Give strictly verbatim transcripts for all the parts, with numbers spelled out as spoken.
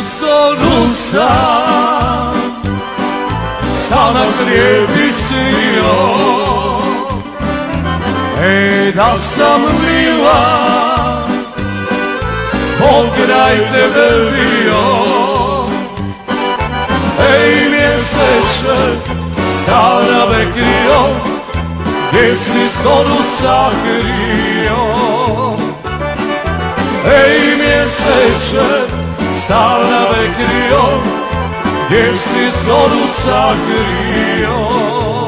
zoru sam sa na krijepi snio. Ej, da sam bila pokraj tebe bio. Ej, mjeseče stara vekrio, gdje si zoru sakrio. Ej, mjeseče stara vekrio, gdje si zoru sakrio.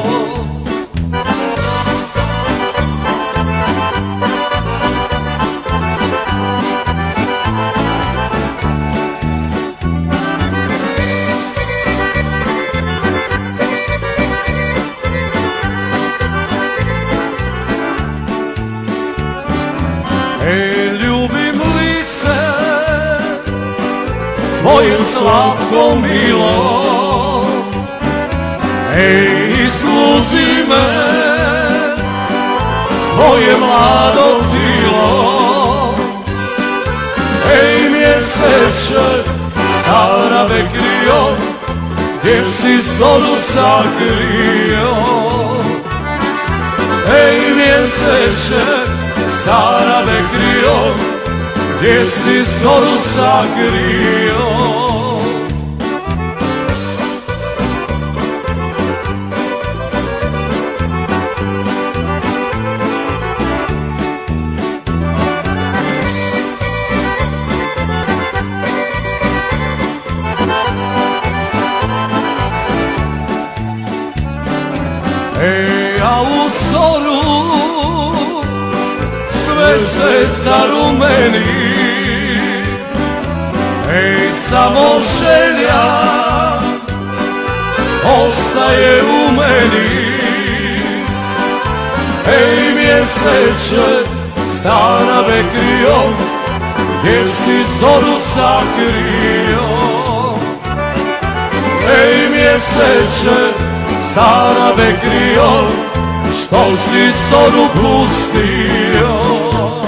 Ej, ljubim lice tvoje slatko milo. Ej, izludi me tvoje mlado tilo. Ej, mjeseče stara vekrio, gdje si zoru sakrio. Ej, mjeseče stara vekrio, gdje si zoru sakrio. Ej, a u zoru sve se zarumeni. Ej, samo želja ostaje u meni. Ej, mjeseče stara vekrio, gdje si zoru sakrio. Ej, mjeseče stara vekrio, što si zoru pustio.